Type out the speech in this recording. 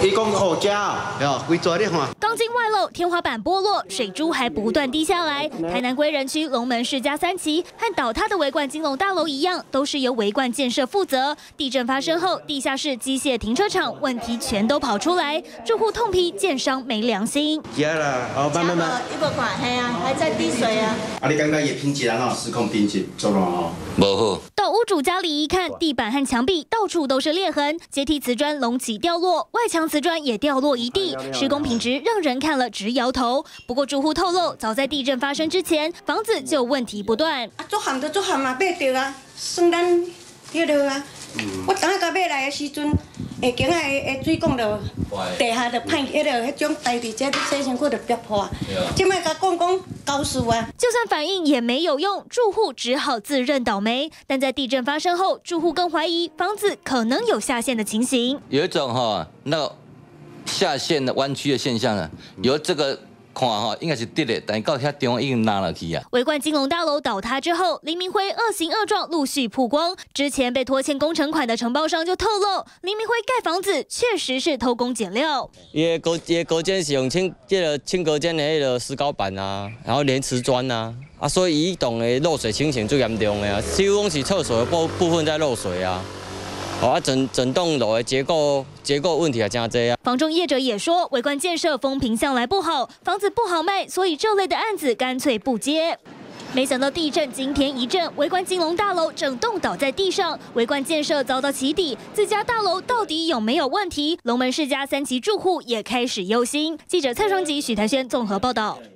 伊讲好家哦，规抓你看。 钢筋外露，天花板剥落，水珠还不断滴下来。台南归仁区龙门世家三期和倒塌的维冠金龙大楼一样，都是由维冠建设负责。地震发生后，地下室机械停车场问题全都跑出来，住户痛批建商没良心。 加啦，哦，慢。 一个管黑啊，还在滴水啊。 你感觉伊品质啊？失控品质做啷吼？ 无好。 到屋主家里一看，地板和墙壁到处都是裂痕，阶梯瓷砖隆起掉落，外墙瓷砖也掉落一地，施工品质让人看了直摇头。不过住户透露，早在地震发生之前，房子就问题不断。 做喊嘛，买着啊，算咱迄落啊。我当下买来的时阵，下境的水管就地下就歹，迄种台地这洗身躯就逼破。即摆甲讲高数啊， 就算反映也没有用，住户只好自认倒霉。但在地震发生后，住户更怀疑房子可能有下陷的情形。 有一种那个下陷的弯曲的现象啊，由这个。看应该是跌的，但到遐中已经拉了去啊。 维冠金龙大楼倒塌之后，林明辉恶行恶状陆续曝光。之前被拖欠工程款的承包商就透露，林明辉盖房子确实是偷工减料。 伊隔间是用轻隔间的迄个石膏板啊，然后连瓷砖啊，所以一栋的漏水情形最严重的啊，几乎是厕所的部分在漏水啊。整栋楼的结构问题也真多啊。 房仲业者也说，维冠建设风评向来不好，房子不好卖，所以这类的案子干脆不接。没想到地震惊天一震，维冠金龙大楼整栋倒在地上，维冠建设遭到起底，自家大楼到底有没有问题？龙门世家三期住户也开始忧心。记者蔡双吉、许台轩综合报道。